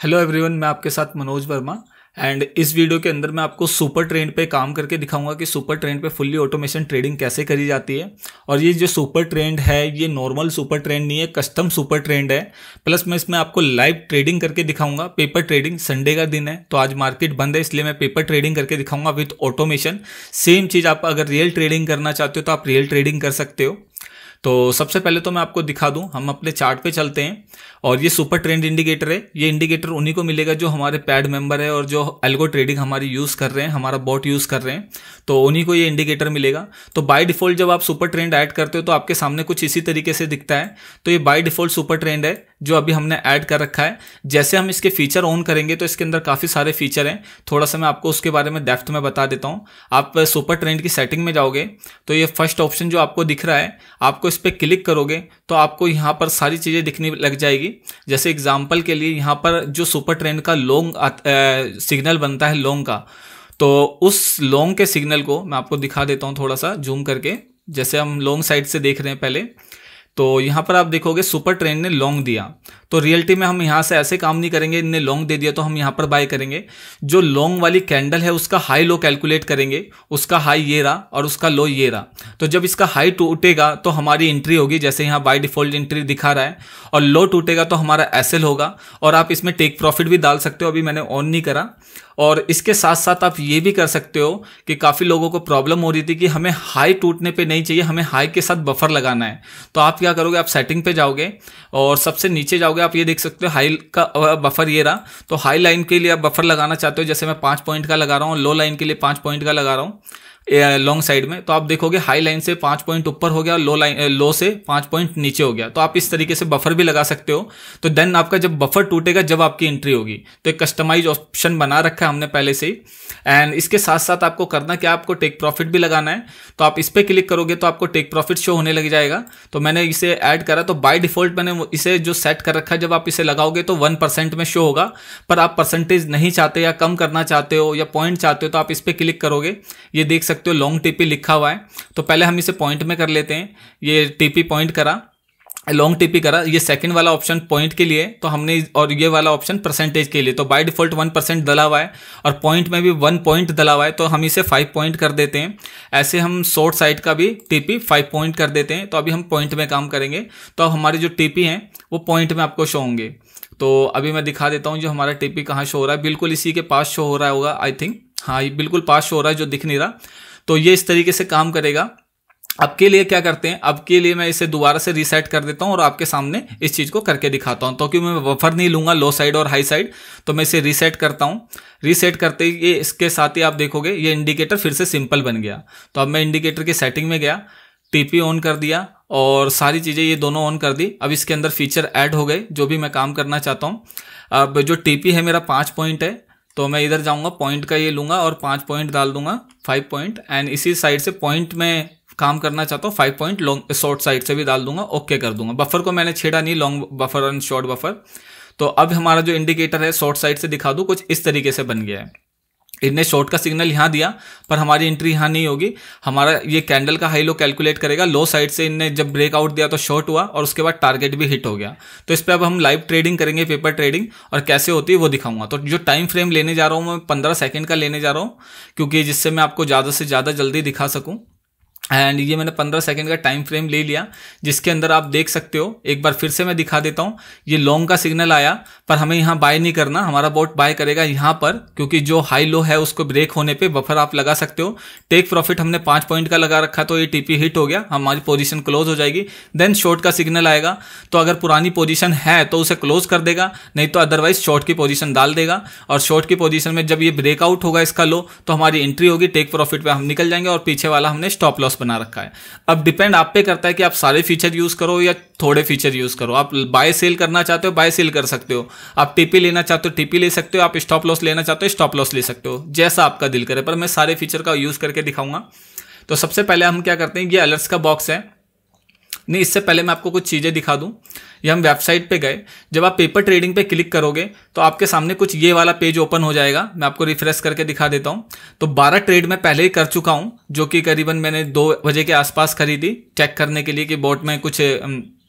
Hello everyone, मैं आपके साथ मनोज वर्मा। एंड इस वीडियो के अंदर मैं आपको सुपर ट्रेंड पे काम करके दिखाऊंगा कि सुपर ट्रेंड पे फुल्ली ऑटोमेशन ट्रेडिंग कैसे करी जाती है। और ये जो सुपर ट्रेंड है ये नॉर्मल सुपर ट्रेंड नहीं है, कस्टम सुपर ट्रेंड है। प्लस मैं इसमें आपको लाइव ट्रेडिंग करके दिखाऊंगा, पेपर ट्रेडिंग। संडे का दिन है तो आज मार्केट बंद है, इसलिए मैं पेपर ट्रेडिंग करके दिखाऊंगा विथ ऑटोमेशन। सेम चीज़ आप अगर रियल ट्रेडिंग करना चाहते हो तो आप रियल ट्रेडिंग कर सकते हो। तो सबसे पहले तो मैं आपको दिखा दूं, हम अपने चार्ट पे चलते हैं। और ये सुपर ट्रेंड इंडिकेटर है। ये इंडिकेटर उन्हीं को मिलेगा जो हमारे पैड मेंबर है और जो एल्गो ट्रेडिंग हमारी यूज़ कर रहे हैं, हमारा बॉट यूज़ कर रहे हैं, तो उन्हीं को ये इंडिकेटर मिलेगा। तो बाय डिफ़ॉल्ट जब आप सुपर ट्रेंड ऐड करते हो तो आपके सामने कुछ इसी तरीके से दिखता है। तो ये बाय डिफ़ॉल्ट सुपर ट्रेंड है जो अभी हमने ऐड कर रखा है। जैसे हम इसके फीचर ऑन करेंगे तो इसके अंदर काफ़ी सारे फीचर हैं, थोड़ा सा मैं आपको उसके बारे में डेप्थ में बता देता हूँ। आप सुपर ट्रेंड की सेटिंग में जाओगे तो ये फर्स्ट ऑप्शन जो आपको दिख रहा है, आपको इस पर क्लिक करोगे तो आपको यहाँ पर सारी चीज़ें दिखने लग जाएगी। जैसे एग्जाम्पल के लिए यहाँ पर जो सुपर ट्रेंड का लॉन्ग सिग्नल बनता है लॉन्ग का, तो उस लॉन्ग के सिग्नल को मैं आपको दिखा देता हूँ थोड़ा सा जूम करके। जैसे हम लॉन्ग साइड से देख रहे हैं पहले, तो यहाँ पर आप देखोगे सुपर ट्रेंड ने लॉन्ग दिया। तो रियलिटी में हम यहाँ से ऐसे काम नहीं करेंगे, इनने लॉन्ग दे दिया तो हम यहाँ पर बाय करेंगे। जो लॉन्ग वाली कैंडल है उसका हाई लो कैलकुलेट करेंगे, उसका हाई ये रहा और उसका लो ये रहा। तो जब इसका हाई टूटेगा तो हमारी एंट्री होगी, जैसे यहाँ बाय डिफॉल्ट एंट्री दिखा रहा है, और लो टूटेगा तो हमारा एसएल होगा। और आप इसमें टेक प्रॉफिट भी डाल सकते हो, अभी मैंने ऑन नहीं करा। और इसके साथ साथ आप ये भी कर सकते हो कि काफ़ी लोगों को प्रॉब्लम हो रही थी कि हमें हाई टूटने पे नहीं चाहिए, हमें हाई के साथ बफर लगाना है। तो आप क्या करोगे, आप सेटिंग पे जाओगे और सबसे नीचे जाओगे, आप ये देख सकते हो हाई का बफर ये रहा। तो हाई लाइन के लिए आप बफर लगाना चाहते हो, जैसे मैं 5 पॉइंट का लगा रहा हूँ, लो लाइन के लिए 5 पॉइंट का लगा रहा हूँ लॉन्ग साइड में। तो आप देखोगे हाई लाइन से 5 पॉइंट ऊपर हो गया और लो से 5 पॉइंट नीचे हो गया। तो आप इस तरीके से बफर भी लगा सकते हो। तो देन आपका जब बफर टूटेगा जब आपकी एंट्री होगी, तो एक कस्टमाइज ऑप्शन बना रखा है हमने पहले से ही। एंड इसके साथ साथ आपको करना क्या, आपको टेक प्रॉफिट भी लगाना है। तो आप इस पर क्लिक करोगे तो आपको टेक प्रॉफिट शो होने लग जाएगा। तो मैंने इसे ऐड करा, तो बाय डिफॉल्ट मैंने इसे जो सेट कर रखा है, जब आप इसे लगाओगे तो 1% में शो होगा। पर आप परसेंटेज नहीं चाहते या कम करना चाहते हो या पॉइंट चाहते हो तो आप इस पर क्लिक करोगे, ये देख सकते हो लॉन्ग टीपी लिखा हुआ है। तो पहले हम इसे पॉइंट में कर लेते हैं। ये टीपी पॉइंट करा, लॉन्ग टीपी करा। ये सेकंड वाला ऑप्शन पॉइंट के लिए तो हमने, और ये वाला ऑप्शन परसेंटेज के लिए। तो बाय डिफॉल्ट 1% डला हुआ है और पॉइंट में भी 1 पॉइंट डला हुआ है, तो हम इसे 5 पॉइंट कर देते हैं। ऐसे हम शॉर्ट साइड का भी टीपी 5 पॉइंट कर देते हैं। तो अभी हम पॉइंट में काम करेंगे, तो अब हमारे जो टीपी हैं वो पॉइंट में आपको शो होंगे। तो अभी मैं दिखा देता हूँ जो हमारा टीपी कहाँ शो हो रहा है। बिल्कुल इसी के पास शो हो रहा होगा आई थिंक, हाँ ये बिल्कुल पास शो हो रहा है, जो दिख नहीं रहा। तो ये इस तरीके से काम करेगा। अब के लिए क्या करते हैं, अब के लिए मैं इसे दोबारा से रीसेट कर देता हूं और आपके सामने इस चीज़ को करके दिखाता हूं। तो क्योंकि मैं बफर नहीं लूंगा लो साइड और हाई साइड, तो मैं इसे रीसेट करता हूं। रीसेट करते ही ये इसके साथ ही आप देखोगे ये इंडिकेटर फिर से सिंपल बन गया। तो अब मैं इंडिकेटर की सेटिंग में गया, टीपी ऑन कर दिया और सारी चीज़ें ये दोनों ऑन कर दी। अब इसके अंदर फीचर ऐड हो गए जो भी मैं काम करना चाहता हूँ। अब जो टीपी है मेरा 5 पॉइंट है, तो मैं इधर जाऊंगा, पॉइंट का ये लूंगा और 5 पॉइंट डाल दूंगा, 5 पॉइंट। एंड इसी साइड से पॉइंट में काम करना चाहता हूँ, 5 पॉइंट लॉन्ग शॉर्ट साइड से भी डाल दूंगा, ओके कर दूंगा। बफर को मैंने छेड़ा नहीं, लॉन्ग बफर और शॉर्ट बफर। तो अब हमारा जो इंडिकेटर है शॉर्ट साइड से दिखा दूँ, कुछ इस तरीके से बन गया है। इनने शॉर्ट का सिग्नल यहाँ दिया पर हमारी एंट्री यहाँ नहीं होगी। हमारा ये कैंडल का हाई लो कैलकुलेट करेगा, लो साइड से इनने जब ब्रेकआउट दिया तो शॉर्ट हुआ और उसके बाद टारगेट भी हिट हो गया। तो इस पर अब हम लाइव ट्रेडिंग करेंगे, पेपर ट्रेडिंग, और कैसे होती है वो दिखाऊंगा। तो जो टाइम फ्रेम लेने जा रहा हूँ मैं 15 सेकेंड का लेने जा रहा हूँ, क्योंकि जिससे मैं आपको ज़्यादा से ज़्यादा जल्दी दिखा सकूँ। एंड ये मैंने 15 सेकंड का टाइम फ्रेम ले लिया, जिसके अंदर आप देख सकते हो, एक बार फिर से मैं दिखा देता हूँ। ये लॉन्ग का सिग्नल आया पर हमें यहाँ बाय नहीं करना, हमारा बॉट बाय करेगा यहाँ पर, क्योंकि जो हाई लो है उसको ब्रेक होने पे बफर आप लगा सकते हो। टेक प्रॉफिट हमने 5 पॉइंट का लगा रखा, तो ये टीपी हिट हो गया, हमारी पोजीशन क्लोज हो जाएगी। देन शॉर्ट का सिग्नल आएगा, तो अगर पुरानी पोजीशन है तो उसे क्लोज कर देगा, नहीं तो अदरवाइज शॉर्ट की पोजीशन डाल देगा। और शॉर्ट की पोजीशन में जब ये ब्रेकआउट होगा इसका लो, तो हमारी एंट्री होगी, टेक प्रॉफिट पे हम निकल जाएंगे और पीछे वाला हमने स्टॉप लॉस बना रखा है। अब डिपेंड आप पे करता है कि आप सारे फीचर यूज करो या थोड़े फीचर यूज करो। आप बाय सेल करना चाहते हो बाय सेल कर सकते हो, आप टीपी लेना चाहते हो टीपी ले सकते हो, आप स्टॉप लॉस लेना चाहते हो स्टॉप लॉस ले सकते हो, जैसा आपका दिल करे। पर मैं सारे फीचर का यूज करके दिखाऊंगा। तो सबसे पहले हम क्या करते हैं, ये अलर्ट्स का बॉक्स है। नहीं, इससे पहले मैं आपको कुछ चीज़ें दिखा दूं। ये हम वेबसाइट पे गए, जब आप पेपर ट्रेडिंग पे क्लिक करोगे तो आपके सामने कुछ ये वाला पेज ओपन हो जाएगा। मैं आपको रिफ्रेश करके दिखा देता हूँ। तो 12 ट्रेड मैं पहले ही कर चुका हूँ, जो कि करीबन मैंने 2 बजे के आसपास करी थी, चेक करने के लिए कि बोट में कुछ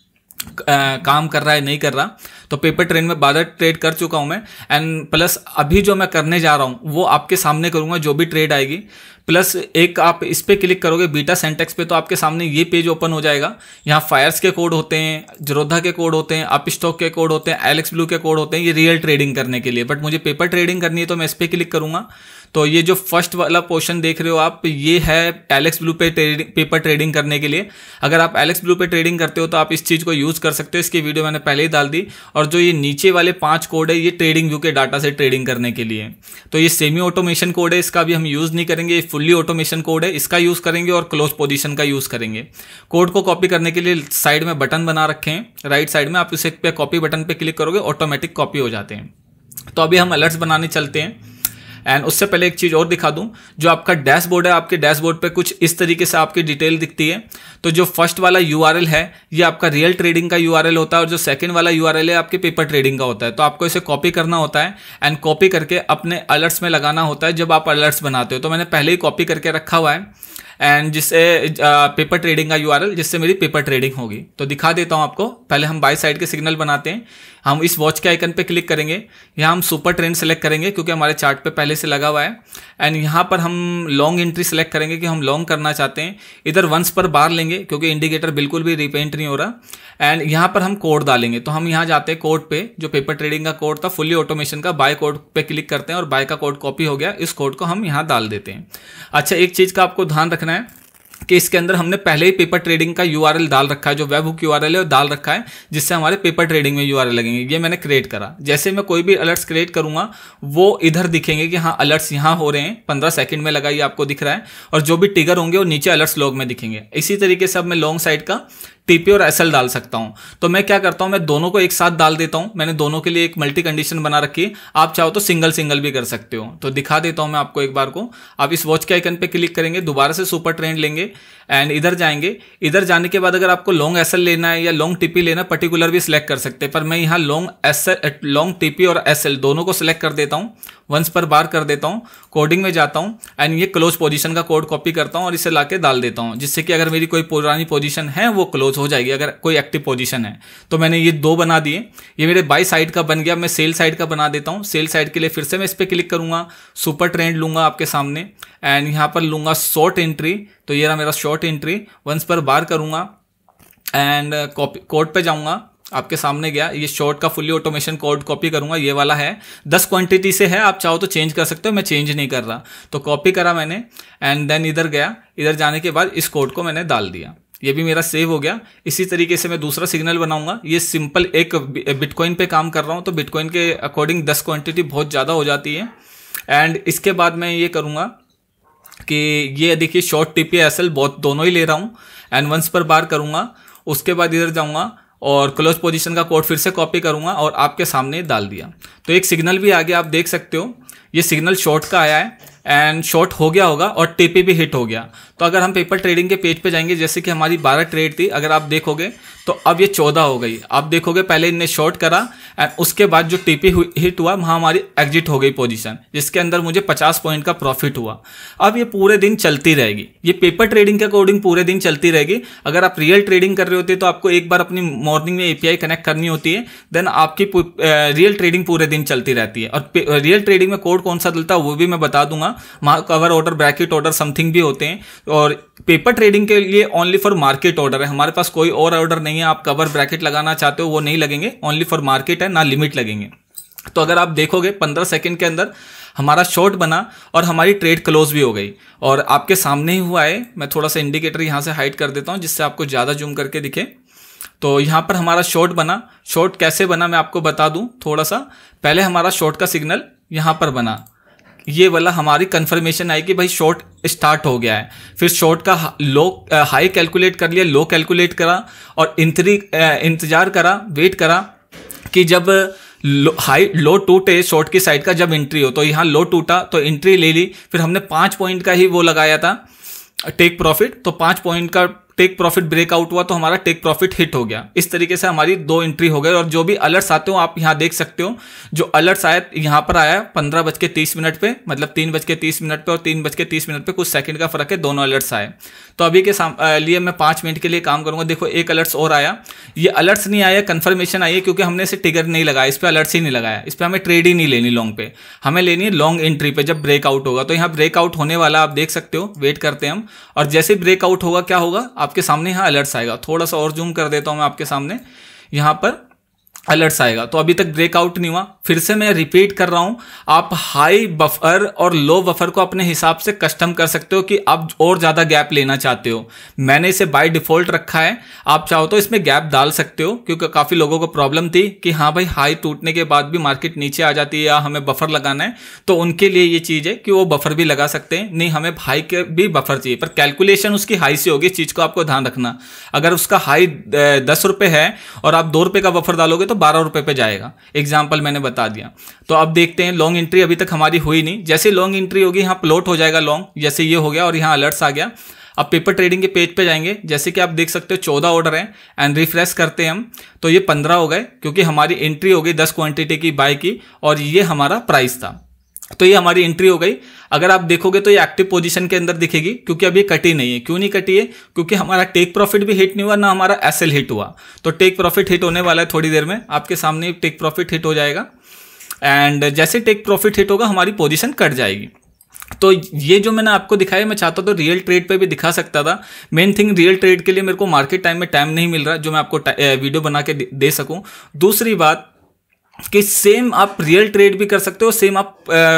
काम कर रहा है नहीं कर रहा। तो पेपर ट्रेड में 12 ट्रेड कर चुका हूं मैं, एंड प्लस अभी जो मैं करने जा रहा हूं वो आपके सामने करूंगा जो भी ट्रेड आएगी। प्लस एक आप इस पे क्लिक करोगे बीटा सेंटेक्स पे, तो आपके सामने ये पेज ओपन हो जाएगा। यहाँ फायर्स के कोड होते हैं, जरोधा के कोड होते हैं, अप स्टॉक के कोड होते हैं, एलेक्स ब्लू के कोड होते हैं, ये रियल ट्रेडिंग करने के लिए। बट मुझे पेपर ट्रेडिंग करनी है तो मैं इस पे क्लिक करूंगा। तो ये जो फर्स्ट वाला पोर्शन देख रहे हो आप, ये है एलेक्स ब्लू पे पेपर ट्रेडिंग करने के लिए। अगर आप एलेक्स ब्लू पे ट्रेडिंग करते हो तो आप इस चीज़ को यूज़ कर सकते हो, इसकी वीडियो मैंने पहले ही डाल दी। और जो ये नीचे वाले 5 कोड है, ये ट्रेडिंग व्यू के डाटा से ट्रेडिंग करने के लिए। तो ये सेमी ऑटोमेशन कोड है, इसका भी हम यूज़ नहीं करेंगे। ये फुल्ली ऑटोमेशन कोड है, इसका यूज़ करेंगे और क्लोज पोजीशन का यूज़ करेंगे। कोड को कॉपी करने के लिए साइड में बटन बना रखे हैं, राइट साइड में। आप इसे पे कॉपी बटन पे क्लिक करोगे, ऑटोमेटिक कॉपी हो जाते हैं। तो अभी हम अलर्ट्स बनाने चलते हैं। एंड उससे पहले एक चीज़ और दिखा दूं, जो आपका डैशबोर्ड है, आपके डैशबोर्ड पे कुछ इस तरीके से आपकी डिटेल दिखती है। तो जो फर्स्ट वाला यूआरएल है ये आपका रियल ट्रेडिंग का यूआरएल होता है, और जो सेकंड वाला यूआरएल है आपके पेपर ट्रेडिंग का होता है। तो आपको इसे कॉपी करना होता है एंड कॉपी करके अपने अलर्ट्स में लगाना होता है जब आप अलर्ट्स बनाते हो। तो मैंने पहले ही कॉपी करके रखा हुआ है, एंड जिससे पेपर ट्रेडिंग का यूआरएल, जिससे मेरी पेपर ट्रेडिंग होगी। तो दिखा देता हूं आपको। पहले हम बाय साइड के सिग्नल बनाते हैं। हम इस वॉच के आइकन पे क्लिक करेंगे, यहाँ हम सुपर ट्रेंड सेलेक्ट करेंगे क्योंकि हमारे चार्ट पे पहले से लगा हुआ है। एंड यहाँ पर हम लॉन्ग एंट्री सेलेक्ट करेंगे कि हम लॉन्ग करना चाहते हैं। इधर वंस पर बार लेंगे क्योंकि इंडिकेटर बिल्कुल भी रिपेंट नहीं हो रहा। एंड यहाँ पर हम कोड डालेंगे, तो हम यहाँ जाते हैं कोड पे, जो पेपर ट्रेडिंग का कोड था फुल्ली ऑटोमेशन का, बाय कोड पे क्लिक करते हैं और बाय का कोड कॉपी हो गया। इस कोड को हम यहाँ डाल देते हैं। अच्छा, एक चीज़ का आपको ध्यान रखना है कि इसके अंदर हमने पहले ही पेपर ट्रेडिंग का यूआरएल डाल रखा है, जो वेब हुक यूआरएल है वो डाल रखा है, जिससे हमारे पेपर ट्रेडिंग में यूआरएल लगेंगे। ये मैंने क्रिएट करा। जैसे मैं कोई भी अलर्ट्स क्रिएट करूंगा वो इधर दिखेंगे कि हाँ अलर्ट्स यहाँ हो रहे हैं, 15 सेकंड में लगा, ये आपको दिख रहा है। और जो भी ट्रिगर होंगे वो नीचे अलर्ट्स लॉग में दिखेंगे। इसी तरीके से अब मैं लॉन्ग साइड का टीपी और एसएल डाल सकता हूं। तो मैं क्या करता हूं, मैं दोनों को एक साथ डाल देता हूं। मैंने दोनों के लिए एक मल्टी कंडीशन बना रखी है, आप चाहो तो सिंगल सिंगल भी कर सकते हो। तो दिखा देता हूं मैं आपको एक बार को। आप इस वॉच के आइकन पे क्लिक करेंगे, दोबारा से सुपर ट्रेंड लेंगे एंड इधर जाएंगे। इधर जाने के बाद अगर आपको लॉन्ग एसएल लेना है या लॉन्ग टीपी लेना, पर्टिकुलर भी सिलेक्ट कर सकते हैं। पर मैं यहाँ लॉन्ग टीपी और एसएल दोनों को सिलेक्ट कर देता हूँ, वंस पर बार कर देता हूँ, कोडिंग में जाता हूँ एंड ये क्लोज पोजीशन का कोड कॉपी करता हूँ और इसे लाके डाल देता हूँ, जिससे कि अगर मेरी कोई पुरानी पोजीशन है वो क्लोज हो जाएगी अगर कोई एक्टिव पोजीशन है। तो मैंने ये 2 बना दिए। ये मेरे बाई साइड का बन गया। मैं सेल साइड का बना देता हूँ। सेल साइड के लिए फिर से मैं इस पर क्लिक करूंगा, सुपर ट्रेंड लूंगा आपके सामने एंड यहाँ पर लूंगा शॉर्ट एंट्री। तो ये रहा मेरा शॉर्ट एंट्री। वंस पर बार करूंगा एंड कोड पे जाऊंगा, आपके सामने गया। ये शॉर्ट का फुल्ली ऑटोमेशन कोड कॉपी करूंगा, ये वाला है 10 क्वांटिटी से है, आप चाहो तो चेंज कर सकते हो, मैं चेंज नहीं कर रहा। तो कॉपी करा मैंने एंड देन इधर गया। इधर जाने के बाद इस कोड को मैंने डाल दिया, ये भी मेरा सेव हो गया। इसी तरीके से मैं दूसरा सिग्नल बनाऊंगा। ये सिंपल एक बिटकॉइन पे काम कर रहा हूं, तो बिटकॉइन के अकॉर्डिंग 10 क्वांटिटी बहुत ज़्यादा हो जाती है। एंड इसके बाद मैं ये करूँगा कि ये देखिए शॉर्ट टीपी एसएल बहुत दोनों ही ले रहा हूँ एंड वंस पर बार करूँगा। उसके बाद इधर जाऊँगा और क्लोज पोजीशन का कोड फिर से कॉपी करूँगा और आपके सामने डाल दिया। तो एक सिग्नल भी आ गया, आप देख सकते हो। ये सिग्नल शॉर्ट का आया है एंड शॉर्ट हो गया होगा और टीपी भी हिट हो गया। तो अगर हम पेपर ट्रेडिंग के पेज पे जाएंगे, जैसे कि हमारी 12 ट्रेड थी, अगर आप देखोगे तो अब ये 14 हो गई। आप देखोगे पहले इनने शॉर्ट करा एंड उसके बाद जो टीपी हिट हुआ वहाँ हमारी एग्जिट हो गई पोजीशन, जिसके अंदर मुझे 50 पॉइंट का प्रॉफिट हुआ। अब ये पूरे दिन चलती रहेगी, ये पेपर ट्रेडिंग के अकॉर्डिंग पूरे दिन चलती रहेगी। अगर आप रियल ट्रेडिंग कर रहे होते तो आपको एक बार अपनी मॉर्निंग में एपीआई कनेक्ट करनी होती है, देन आपकी रियल ट्रेडिंग पूरे दिन चलती रहती है। और रियल ट्रेडिंग में कोड कौन सा डलता है वो भी मैं बता दूंगा। वहाँ cover order, bracket order something भी होते हैं। और पेपर ट्रेडिंग के लिए ओनली फॉर मार्केट ऑर्डर है, हमारे पास कोई और ऑर्डर नहीं है। आप कवर ब्रैकेट लगाना चाहते हो वो नहीं लगेंगे, ओनली फॉर मार्केट है, ना लिमिट लगेंगे। तो अगर आप देखोगे 15 सेकंड के अंदर हमारा शॉर्ट बना और हमारी ट्रेड क्लोज भी हो गई और आपके सामने ही हुआ है। मैं थोड़ा सा इंडिकेटर यहाँ से हाइड कर देता हूँ जिससे आपको ज़्यादा जूम करके दिखे। तो यहाँ पर हमारा शॉर्ट बना। शॉर्ट कैसे बना मैं आपको बता दूँ थोड़ा सा। पहले हमारा शॉर्ट का सिग्नल यहाँ पर बना, ये वाला हमारी कंफर्मेशन आई कि भाई शॉर्ट स्टार्ट हो गया है। फिर शॉर्ट का लो हाई कैलकुलेट कर लिया, लो कैलकुलेट करा और इंतजार करा, वेट करा कि जब लो टूटे शॉर्ट की साइड का, जब एंट्री हो। तो यहाँ लो टूटा तो एंट्री ले ली। फिर हमने 5 पॉइंट का ही वो लगाया था टेक प्रॉफिट, तो 5 पॉइंट का टेक प्रॉफिट ब्रेकआउट हुआ तो हमारा टेक प्रॉफिट हिट हो गया। इस तरीके से हमारी 2 एंट्री हो गई। और जो भी अलर्ट्स आते हो आप यहाँ देख सकते हो, जो अलर्ट्स आया यहाँ पर आया 15:30 पे, मतलब 3:30 पे और 3:30 पे, कुछ सेकंड का फर्क है, दोनों अलर्ट्स आए। तो अभी के लिए मैं 5 मिनट के लिए काम करूंगा। देखो एक अलर्ट्स और आया, ये अलर्ट्स नहीं आया, कंफर्मेशन आई है, क्योंकि हमने इसे ट्रिगर नहीं लगाया, इस पर अलर्ट्स ही नहीं लगाया। इस पर हमें ट्रेड ही नहीं लेनी लॉन्ग पे, हमें लेनी है लॉन्ग एंट्री पे जब ब्रेकआउट होगा। तो यहाँ ब्रेकआउट होने वाला आप देख सकते हो, वेट करते हैं हम। और जैसे ब्रेकआउट होगा क्या होगा, आपके सामने यहाँ अलर्ट्स आएगा। थोड़ा सा और जूम कर देता हूं मैं आपके सामने, यहाँ पर अलर्ट्स आएगा। तो अभी तक ब्रेकआउट नहीं हुआ। फिर से मैं रिपीट कर रहा हूं, आप हाई बफर और लो बफर को अपने हिसाब से कस्टम कर सकते हो कि आप और ज्यादा गैप लेना चाहते हो। मैंने इसे बाय डिफॉल्ट रखा है, आप चाहो तो इसमें गैप डाल सकते हो, क्योंकि काफी लोगों को प्रॉब्लम थी कि हाँ भाई हाई टूटने के बाद भी मार्केट नीचे आ जाती है या हमें बफर लगाना है। तो उनके लिए ये चीज है कि वो बफर भी लगा सकते हैं। नहीं, हमें हाई के भी बफर चाहिए, पर कैलकुलेशन उसकी हाई से होगी। इस चीज को आपको ध्यान रखना, अगर उसका हाई 10 रुपए है और आप 2 रुपए का बफर डालोगे तो 12 रुपए पे जाएगा। एग्जाम्पल मैंने बता दिया। तो अब देखते हैं, लॉन्ग एंट्री अभी तक हमारी हुई नहीं। जैसे लॉन्ग एंट्री होगी यहाँ प्लॉट हो जाएगा लॉन्ग, जैसे ये हो गया और यहाँ अलर्ट्स आ गया। अब पेपर ट्रेडिंग के पेज पे जाएंगे, जैसे कि आप देख सकते हो 14 ऑर्डर है एंड रिफ्रेश करते हैं हम, तो ये 15 हो गए, क्योंकि हमारी एंट्री हो गई 10 क्वांटिटी की बाय की और ये हमारा प्राइस था। तो ये हमारी एंट्री हो गई। अगर आप देखोगे तो ये एक्टिव पोजीशन के अंदर दिखेगी, क्योंकि अभी कटी नहीं है। क्यों नहीं कटी है, क्योंकि हमारा टेक प्रॉफिट भी हिट नहीं हुआ, ना हमारा एसएल हिट हुआ। तो टेक प्रॉफिट हिट होने वाला है थोड़ी देर में, आपके सामने टेक प्रॉफिट हिट हो जाएगा। एंड जैसे टेक प्रॉफिट हिट होगा हमारी पोजीशन कट जाएगी। तो ये जो मैंने आपको दिखाया, मैं चाहता तो रियल ट्रेड पे भी दिखा सकता था। मेन थिंग, रियल ट्रेड के लिए मेरे को मार्केट टाइम में टाइम नहीं मिल रहा जो मैं आपको वीडियो बना के दे सकूं। दूसरी बात कि सेम आप रियल ट्रेड भी कर सकते हो, सेम आप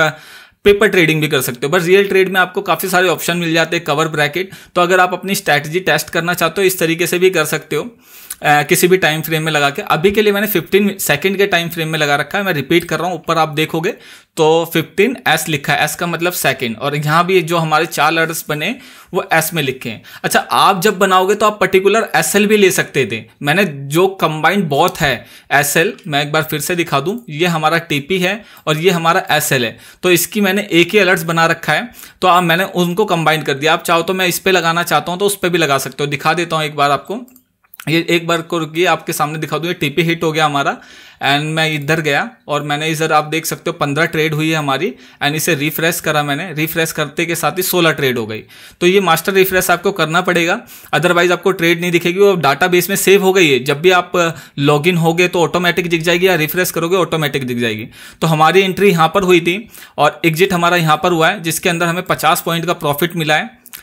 पेपर ट्रेडिंग भी कर सकते हो। बस रियल ट्रेड में आपको काफी सारे ऑप्शन मिल जाते हैं, कवर ब्रैकेट। तो अगर आप अपनी स्ट्रैटेजी टेस्ट करना चाहते हो, इस तरीके से भी कर सकते हो, किसी भी टाइम फ्रेम में लगा के। अभी के लिए मैंने 15 सेकंड के टाइम फ्रेम में लगा रखा है। मैं रिपीट कर रहा हूं, ऊपर आप देखोगे तो 15 एस लिखा है, एस का मतलब सेकंड। और यहां भी जो हमारे 4 लेटर्स बने वो एस में लिखे हैं। अच्छा, आप जब बनाओगे तो आप पर्टिकुलर एसएल भी ले सकते थे। मैंने जो कंबाइंड बॉथ है एसएल, मैं एक बार फिर से दिखा दूं, ये हमारा टीपी है और ये हमारा एसएल है। तो इसकी मैंने एक ही अलर्ट्स बना रखा है, तो अब मैंने उनको कंबाइन कर दिया। आप चाहो तो मैं इस पे लगाना चाहता हूं तो उस पे भी लगा सकते हो। दिखा देता हूं एक बार आपको, ये एक बार को रुकिए, आपके सामने दिखा दूं। ये टीपी हिट हो गया हमारा एंड मैं इधर गया और मैंने इधर आप देख सकते हो 15 ट्रेड हुई है हमारी एंड इसे रिफ्रेश करा मैंने। रिफ्रेश करते के साथ ही 16 ट्रेड हो गई। तो ये मास्टर रिफ्रेश आपको करना पड़ेगा, अदरवाइज आपको ट्रेड नहीं दिखेगी। वो डाटाबेस में सेव हो गई है, जब भी आप लॉगिन होगे तो ऑटोमेटिक दिख जाएगी, या रिफ्रेश करोगे ऑटोमेटिक दिख जाएगी। तो हमारी एंट्री यहाँ पर हुई थी और एग्जिट हमारा यहाँ पर हुआ है, जिसके अंदर हमें 50 पॉइंट का प्रॉफिट मिला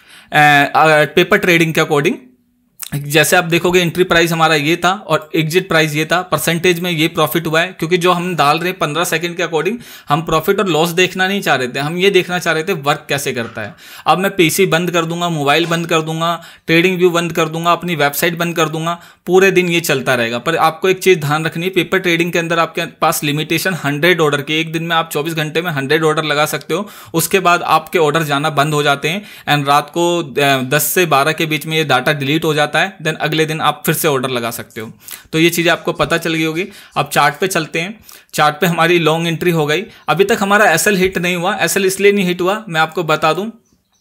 है पेपर ट्रेडिंग के अकॉर्डिंग। जैसे आप देखोगे एंट्री प्राइस हमारा ये था और एग्जिट प्राइस ये था। परसेंटेज में ये प्रॉफिट हुआ है, क्योंकि जो हम डाल रहे हैं 15 सेकंड के अकॉर्डिंग, हम प्रॉफिट और लॉस देखना नहीं चाह रहे थे, हम ये देखना चाह रहे थे वर्क कैसे करता है। अब मैं पीसी बंद कर दूंगा, मोबाइल बंद कर दूंगा, ट्रेडिंग व्यू बंद कर दूंगा, अपनी वेबसाइट बंद कर दूंगा, पूरे दिन ये चलता रहेगा। पर आपको एक चीज ध्यान रखनी है, पेपर ट्रेडिंग के अंदर आपके पास लिमिटेशन 100 ऑर्डर की। एक दिन में आप 24 घंटे में 100 ऑर्डर लगा सकते हो, उसके बाद आपके ऑर्डर जाना बंद हो जाते हैं एंड रात को 10 से 12 के बीच में ये डाटा डिलीट हो जाता है। देन अगले दिन आप फिर से ऑर्डर लगा सकते हो। तो ये चीजें आपको पता चल गई होगी। अब चार्ट पे चलते हैं। चार्ट पे हमारी लॉन्ग एंट्री हो गई। अभी तक हमारा एसएल हिट नहीं हुआ। एसएल इसलिए नहीं हिट हुआ, मैं आपको बता दूं,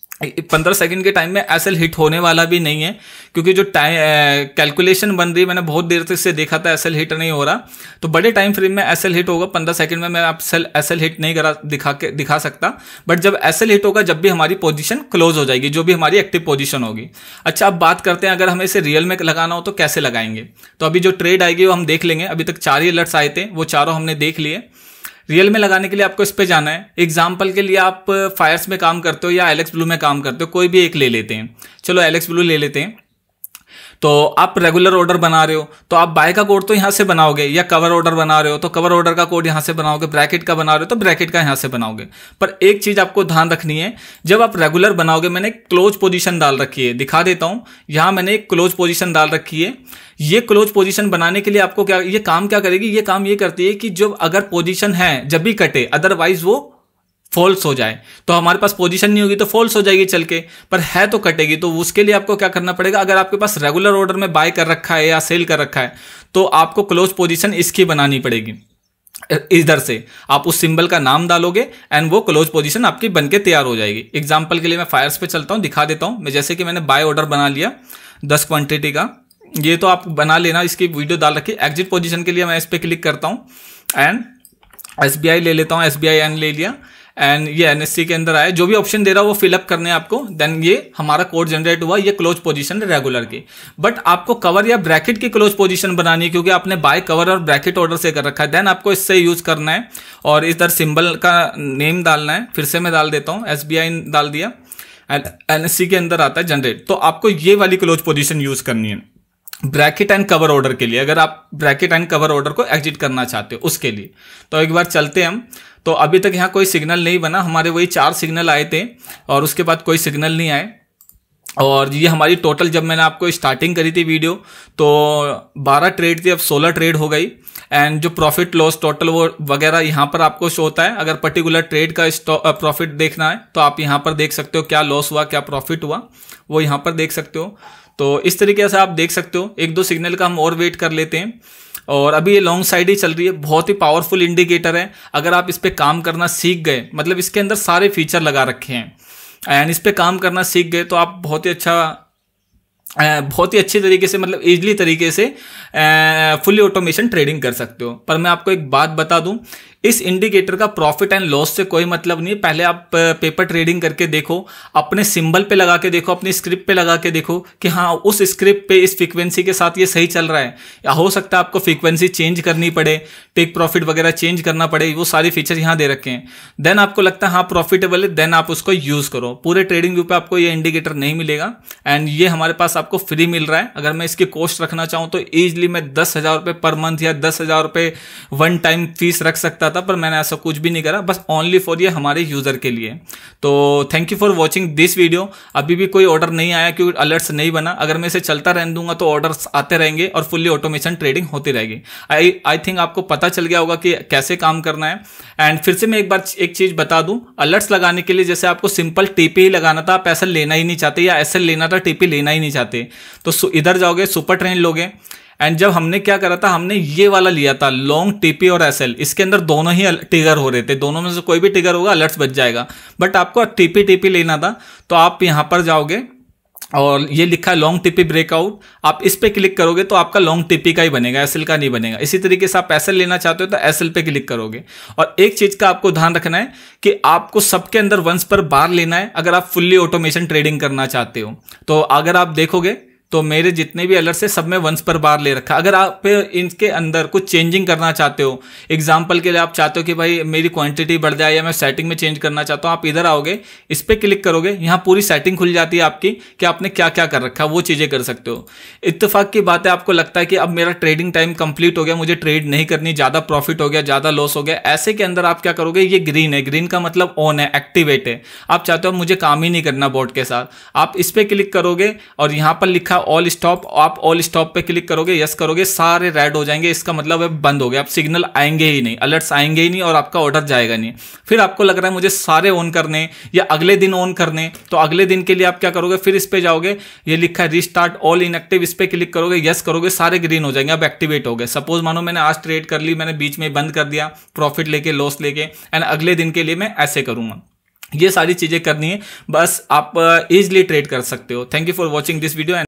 15 सेकंड के टाइम में एसएल हिट होने वाला भी नहीं है, क्योंकि जो कैलकुलेशन बन रही है, मैंने बहुत देर तक से देखा था एसएल हिट नहीं हो रहा। तो बड़े टाइम फ्रेम में एसएल हिट होगा। 15 सेकंड में मैं आप एसएल हिट नहीं दिखा सकता, बट जब एसएल हिट होगा, जब भी हमारी पोजीशन क्लोज हो जाएगी, जो भी हमारी एक्टिव पोजीशन होगी। अच्छा, अब बात करते हैं, अगर हमें इसे रियल में लगाना हो तो कैसे लगाएंगे। तो अभी जो ट्रेड आएगी वो हम देख लेंगे। अभी तक 4 ही अलर्ट्स आए थे, वो चारों हमने देख लिए। रियल में लगाने के लिए आपको इस पे जाना है। एग्जाम्पल के लिए आप फायर्स में काम करते हो या एलेक्स ब्लू में काम करते हो, कोई भी एक ले लेते हैं। चलो एलेक्स ब्लू ले लेते हैं। तो आप रेगुलर ऑर्डर बना रहे हो तो आप बाय का कोड तो यहां से बनाओगे, या कवर ऑर्डर बना रहे हो तो कवर ऑर्डर का कोड यहां से बनाओगे, ब्रैकेट का बना रहे हो तो ब्रैकेट का यहां से बनाओगे। पर एक चीज आपको ध्यान रखनी है, जब आप रेगुलर बनाओगे, मैंने क्लोज पोजीशन डाल रखी है, दिखा देता हूं। यहां मैंने एक क्लोज पोजीशन डाल रखी है। ये क्लोज पोजीशन बनाने के लिए आपको क्या, ये काम क्या करेगी, ये काम ये करती है कि जब अगर पोजीशन है जब भी कटे, अदरवाइज वो फॉल्स हो जाए। तो हमारे पास पोजीशन नहीं होगी तो फॉल्स हो जाएगी चल के, पर है तो कटेगी। तो उसके लिए आपको क्या करना पड़ेगा, अगर आपके पास रेगुलर ऑर्डर में बाय कर रखा है या सेल कर रखा है, तो आपको क्लोज पोजीशन इसकी बनानी पड़ेगी। इधर से आप उस सिंबल का नाम डालोगे एंड वो क्लोज पोजीशन आपकी बनके तैयार हो जाएगी। एग्जांपल के लिए मैं फायर्स पे चलता हूं, दिखा देता हूं। मैं जैसे कि मैंने बाय ऑर्डर बना लिया, 10 क्वांटिटी का। ये तो आप बना लेना, इसकी वीडियो डाल रखी। एग्जिट पोजीशन के लिए मैं इस पर क्लिक करता हूँ एंड SBI ले लेता हूँ, SBIN ले लिया एंड ये NSE के अंदर आया। जो भी ऑप्शन दे रहा है वो फिलअप करने हैं आपको। देन ये हमारा कोड जनरेट हुआ। ये क्लोज पोजीशन रेगुलर की, बट आपको कवर या ब्रैकेट की क्लोज पोजीशन बनानी है क्योंकि आपने बाय कवर और ब्रैकेट ऑर्डर से कर रखा है। देन आपको इससे यूज करना है और इधर सिंबल का नेम डालना है। फिर से मैं डाल देता हूँ, SBI डाल दिया एंड NSE के अंदर आता है जनरेट। तो आपको ये वाली क्लोज पोजीशन यूज करनी है ब्रैकेट एंड कवर ऑर्डर के लिए, अगर आप ब्रैकेट एंड कवर ऑर्डर को एग्जिट करना चाहते हो उसके लिए। तो एक बार चलते हैं हम। तो अभी तक यहाँ कोई सिग्नल नहीं बना, हमारे वही 4 सिग्नल आए थे और उसके बाद कोई सिग्नल नहीं आए। और ये हमारी टोटल, जब मैंने आपको स्टार्टिंग करी थी वीडियो तो 12 ट्रेड थी, अब 16 ट्रेड हो गई। एंड जो प्रॉफिट लॉस टोटल वो वगैरह यहाँ पर आपको शो होता है। अगर पर्टिकुलर ट्रेड का प्रॉफिट देखना है तो आप यहाँ पर देख सकते हो, क्या लॉस हुआ क्या प्रॉफिट हुआ वो यहाँ पर देख सकते हो। तो इस तरीके से आप देख सकते हो। 1-2 सिग्नल का हम और वेट कर लेते हैं। और अभी ये लॉन्ग साइड ही चल रही है, बहुत ही पावरफुल इंडिकेटर है। अगर आप इस पे काम करना सीख गए, मतलब इसके अंदर सारे फीचर लगा रखे हैं एंड इस पे काम करना सीख गए तो आप बहुत ही अच्छी तरीके से, मतलब इजीली तरीके से फुल्ली ऑटोमेशन ट्रेडिंग कर सकते हो। पर मैं आपको एक बात बता दूं, इस इंडिकेटर का प्रॉफिट एंड लॉस से कोई मतलब नहीं है। पहले आप पेपर ट्रेडिंग करके देखो, अपने सिंबल पे लगा के देखो, अपनी स्क्रिप्ट पे लगा के देखो कि हाँ उस स्क्रिप्ट पे इस फ्रीक्वेंसी के साथ ये सही चल रहा है। या हो सकता है आपको फ्रीक्वेंसी चेंज करनी पड़े, टेक प्रॉफिट वगैरह चेंज करना पड़े, वो सारे फीचर यहाँ दे रखे हैं। देन आपको लगता है हाँ प्रॉफिटेबल है, देन आप उसको यूज करो। पूरे ट्रेडिंग व्यू पे आपको ये इंडिकेटर नहीं मिलेगा एंड ये हमारे पास आपको फ्री मिल रहा है। अगर मैं इसकी कॉस्ट रखना चाहूँ तो ईजिली मैं 10,000 रुपये पर मंथ या 10,000 रुपये वन टाइम फीस रख सकता था, पर मैंने ऐसा कुछ भी नहीं करा, बस ओनली फॉर ये हमारे यूजर के लिए। तो thank you for watching this video. अभी भी कोई ऑर्डर नहीं आया क्योंकि अलर्ट्स नहीं बना। अगर मैं इसे चलता रहने दूंगा तो ऑर्डर्स आते रहेंगे और फुल्ली ऑटोमेशन ट्रेडिंग होती रहेगी। आई थिंक आपको पता चल गया होगा कि कैसे काम करना है। एंड फिर से मैं एक चीज बता दूं, अलर्ट्स लगाने के लिए जैसे आपको सिंपल टीपी ही लगाना था, आप एसएल लेना ही नहीं चाहते, या एसएल लेना था टीपी लेना ही नहीं चाहते, तो इधर जाओगे सुपर ट्रेंड लोगे। एंड जब हमने क्या करा था, हमने ये वाला लिया था लॉन्ग टीपी और एसएल, इसके अंदर दोनों ही ट्रिगर हो रहे थे, दोनों में से कोई भी ट्रिगर होगा अलर्ट्स बच जाएगा। बट आपको टीपी लेना था तो आप यहां पर जाओगे और ये लिखा है लॉन्ग टीपी ब्रेकआउट, आप इस पे क्लिक करोगे तो आपका लॉन्ग टीपी का ही बनेगा, एसएल का नहीं बनेगा। इसी तरीके से आप एसएल लेना चाहते हो तो एसएल पे क्लिक करोगे। और एक चीज का आपको ध्यान रखना है कि आपको सबके अंदर वंस पर बार लेना है अगर आप फुल्ली ऑटोमेशन ट्रेडिंग करना चाहते हो। तो अगर आप देखोगे तो मेरे जितने भी अलर्ट्स है सब में वंस पर बार ले रखा। अगर आप इनके अंदर कुछ चेंजिंग करना चाहते हो, एग्जांपल के लिए आप चाहते हो कि भाई मेरी क्वांटिटी बढ़ जाए या मैं सेटिंग में चेंज करना चाहता हूं, आप इधर आओगे, इस पे क्लिक करोगे, यहां पूरी सेटिंग खुल जाती है आपकी कि आपने क्या क्या कर रखा है, वो चीजें कर सकते हो। इत्तेफाक की बात है, आपको लगता है कि अब मेरा ट्रेडिंग टाइम कंप्लीट हो गया, मुझे ट्रेड नहीं करनी, ज्यादा प्रॉफिट हो गया, ज्यादा लॉस हो गया, ऐसे के अंदर आप क्या करोगे, ये ग्रीन है, ग्रीन का मतलब ऑन है, एक्टिवेट है। आप चाहते हो मुझे काम ही नहीं करना बोर्ड के साथ, आप इस पे क्लिक करोगे और यहां पर लिखा ऑल स्टॉप, आप ऑल स्टॉप पे क्लिक करोगे, यस करोगे, सारे रेड हो जाएंगे, इसका मतलब है बंद हो गया, अब सिग्नल आएंगे ही नहीं, अलर्ट्स आएंगे ही नहीं और आपका ऑर्डर जाएगा नहीं। फिर आपको लग रहा है मुझे सारे ऑन करने या अगले दिन ऑन करने, तो अगले दिन के लिए आप क्या करोगे, फिर इस पे जाओगे, ये लिखा है रिस्टार्ट ऑल इनएक्टिव, इस पे क्लिक करोगे, यस करोगे, सारे ग्रीन हो जाएंगे, अब एक्टिवेट हो गए। सपोज मानो मैंने आज ट्रेड कर ली, मैंने बीच में बंद कर दिया, प्रॉफिट लेके लॉस लेके, एंड अगले दिन के लिए मैं ऐसे करूंगा। ये सारी चीजें करनी है, बस आप इजीली ट्रेड कर सकते हो। Thank you for watching this video.